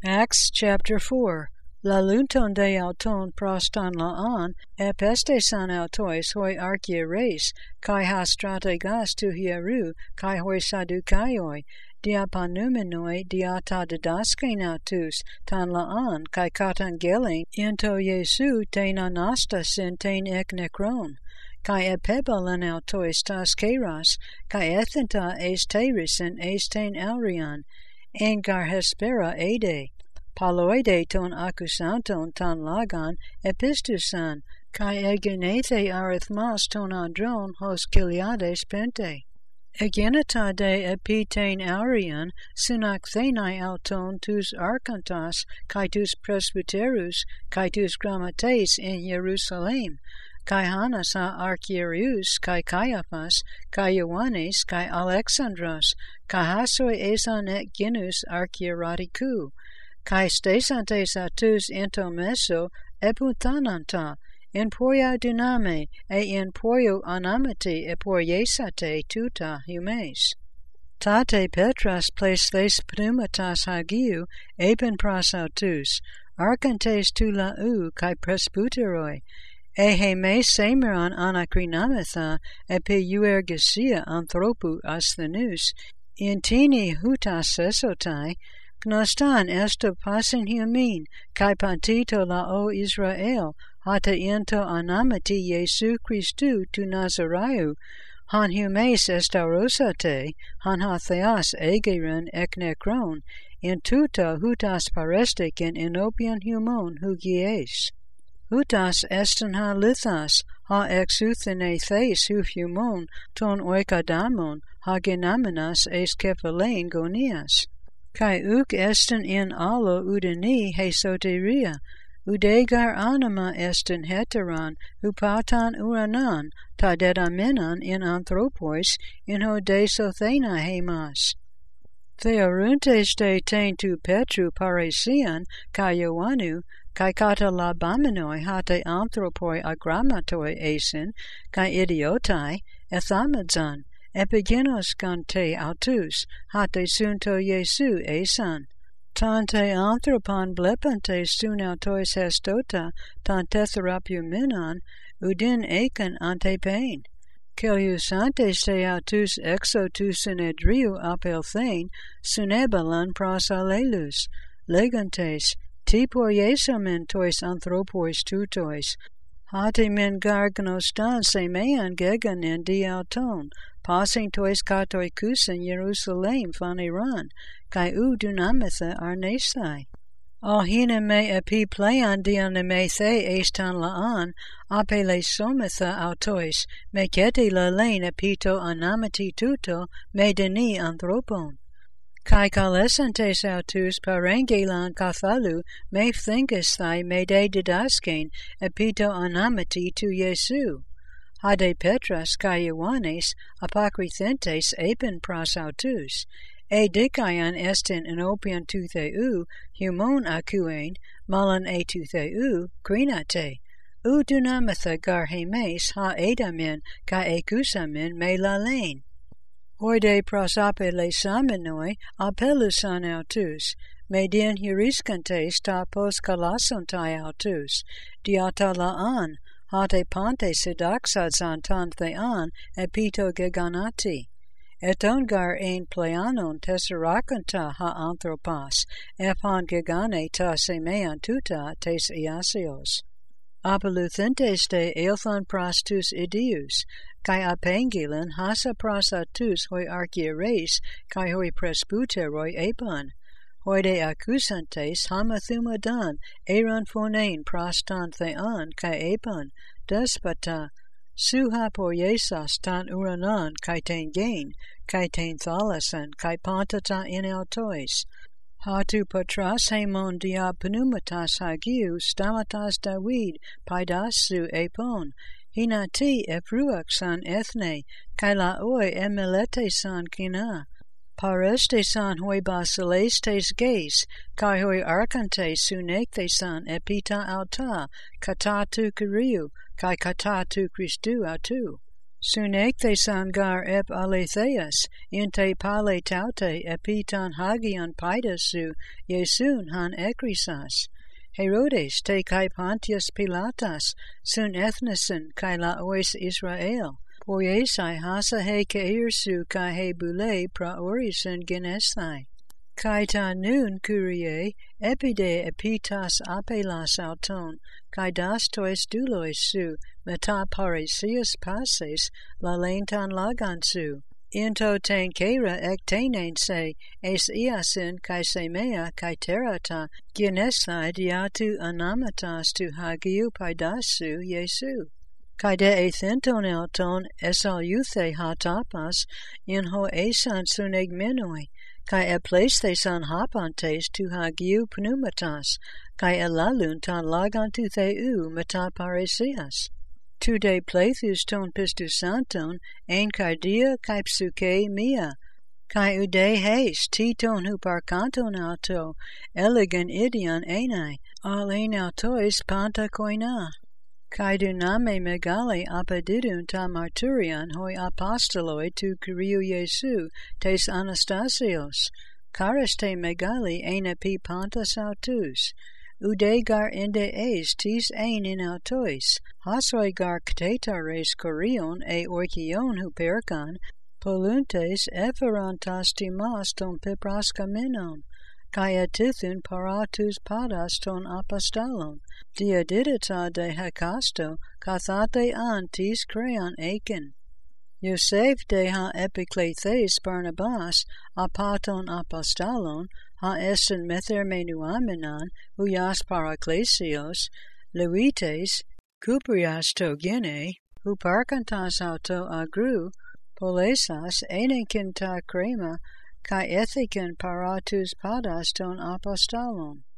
Acts chapter 4. La lunton de auton prostan laon, epestesan autois hoi archieres, kai ha strategas tu hieru, kai hoi sadukaioi, diapanumenoi diata didaskein autus, tan laon, kai katan gelin, into Jesu tein anastas in tein ek nekron, kai epebalen autois tas keras, kai ethenta eis teris en eis tein aurian, en gar hespera ede, paloide ton accusanton tan lagan epistusan, kai egenethe arithmas ton andron hos kiliades pente. Egeneta de epitein aurian, synac thenai auton tus archontas, kai tus presbyterus, kai tus grammates in Jerusalem, kai Hannas ha archierius, kai Caiaphas, kai Ioannes, kai Alexandros, kai hasoi esan et genus archieratiku, kai stesantes atus into meso eputananta, in poia dyname, in poio anamati epoiesate tuta humes. Tate Petras plestes pneumatas hagiu, epen pras autus, archontes tu lau, kai presbyteroi, ehe me semeron anacrinametha, epi euergesia anthropu asthenus, intini hutas esotai, Gnostan esto pasin humin, kai pantito lao Israel, hata into anamati Jesu Christu tu Nazareu, han humes estaurosate, han hatheas egerin ek nekron, in tuta hutas parestik in inopian humon hugies. Hutas eston ha lithas, ha exuthene theis hu humon, ton oikadamon, ha genamenas es kephalein gonias. Kai uk eston in allo udeni he soteria, udegar anima eston heteron, upatan uranan, ta dedamenan in anthropois, in ho desothena hemas. Theoruntes de tein tu Petru paresian, kai Ioannu, kai kata labaminoi hate anthropoi agrammatoi esin, kai idiotai, ethamadzan, epigenos gante autus, hate sunto Jesu esan. Tante anthropon blepantes sun autois hestota, tan tetherapuminon, udin eken ante pain. Celius antes te autus exo tu synedriu apelthein, sunebalan pros alelus, legantes, tipor Iesomen tois anthropois tutois, hate men gargnostan semean geganin diauton, passing tois katoi kusen Jerusalem faniran, kai u dunamitha arnesai. Ahina me epi plean dianamethe estan laan, apele somitha autois, me kete la lane epito anamati tuto, me deni anthropon. Kai kalescentes autus parengelan kathalu, me thingesthai me de didaskein, epito anamati tu Jesu. Hade Petras kai Ioannes apocrythentes epen pras autus, e dikaian estin enopian tu theu, humon acuen, malan e tu theu, crinate, u dunamitha gar hemes ha edamen ka ecusamen me lalain. Hoide prosape lesaminoi apelusan autus, me dien heuriscantes ta pos kalasontai autus, diata laan, hate pante sedaxadzan tan thean epito geganati. Etongar ein pleanon tesseracanta ha anthropas, epon gegane ta semean tuta tes iasios. Apeluthintes de eilthon prostus idius, kai apengilin hasa prosatus hoi archieres, kai hoi presbyteroi epon, hoide accusantes hamathumadan, eron phonein prostan thean kai epon, despota, suha poiesas tan uranan kai ten gain, kai ten thalasan, kai pantata in autois. Hatu patras hemon dia pneumatas hagiu stamatas David paidasu epon, hinati epruaxan ethne, kai laoi emelete san kina, pareste san hoi basilestes geis, kai hoi archontes sunekte san epita alta, katatu kiriu, kai katatu Christu atu. Sunekthason gar ep aletheus, inte pale taute epiton hagion paidasu, Iesun han ekrisas. Herodes te kai Pontius Pilatas, sun ethnisen kai laois Israel, poiesai hasa he keirsu kai he bule praorisen genesthai. Kai ta nun curie, epide epitas apelas auton, kai das tois doulois su, meta parisius passes, la lentan lagansu. Into ten kera ektenein se, es iasin kai semea kai terata, genesthai diatu anamatas tu hagiu paidasu Jesu. Kai de ethenton elton esaluthei hatapas, in ho esan sunegmenoi, kai epleisthesan hapantes tu hagiu pneumatas, kai elalun tan lagantu theu meta paresias. Tu de plethus ton pistus santon, ein cardia kai psuke mia, kai ude haste titon huparcanton auto, elegant idion enai, al ein autois panta koina. Kai duname megale apedidun ta marturion hoi apostoloi tu Kyriou Iesu tes Anastasios, caris te megali ein epi pantas autus, ude gar inde eis tis ein in autois, hasoi gar ktetares korion e oikion huperkan, poluntes eferantas timas ton pipraskamenon, kai etithun paratus padas ton apostolon, diadidata de hekasto, kathate an tis creon eken. Yosef de ha epiklethes Barnabas, apaton apostolon, ha essen methermenuamenan, huyas paraklesios, lewites, kuprias to gene, huparkantas auto agru, polesas enenkin ta crema, kai ethiken paratus padas ton apostolon.